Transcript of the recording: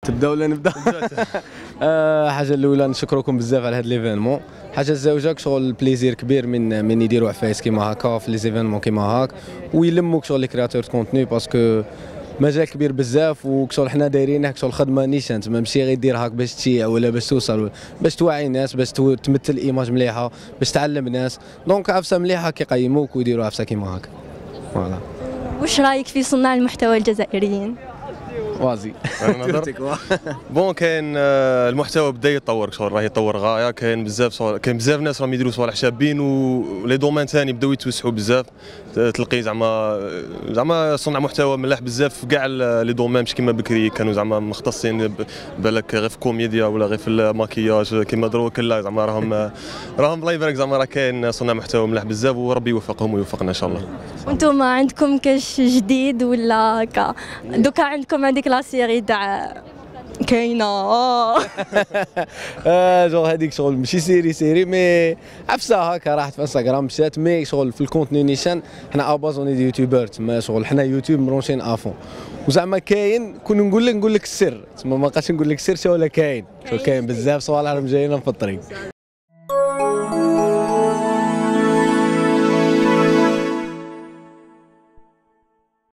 تبدا ولا نبدا؟ حاجه الاولى نشكركم بزاف على هذا ليفينمون. حاجه الزوجه شغل بليزير كبير من يديروا عفايس كيما هكا في لي زيفينمون كيما هاك ويلموك شغل لي كرياتور كونتوني باسكو مجال كبير بزاف وشغل حنا دايرينه شغل خدمه نيشان تما ماشي غير دير هاك باش تشيع ولا باش توصل باش توعي الناس باش تمثل ايماج مليحه باش تعلم الناس دونك عفسه مليحه كيقيموك ويديروا عفسه كيما هاك فوالا. واش رايك في صناع المحتوى الجزائريين؟ وازي بون كاين المحتوى بدا يتطور شغل راه يتطور غايه كاين بزاف ناس راهم يديروا صوالح شابين ولي دومين ثاني بداو يتوسعوا بزاف تلقي زعما صنع محتوى ملاح بزاف في كاع لي دومين مش كيما بكري كانوا زعما مختصين بالك غير في الكوميديا ولا غير في الماكياج كيما دروك لا زعما راهم الله يبارك زعما راه كاين صنع محتوى ملاح بزاف وربي يوفقهم ويوفقنا ان شاء الله. وانتم عندكم كاش جديد ولا هكا دوكا عندكم هذيك لا سيري تاع كاينه شغل هذيك شغل ماشي سيري مي عفسه هكا راحت في انستغرام مشات مي شغل في الكونتوني نيشان حنا ابازوني دي يوتيوبر تما شغل حنا يوتيوب مرونشين افون وزعما كاين كون نقول لك السر تما ما بقاش نقول لك السر ولا كاين بزاف صوالح راهم جايين في الطريق.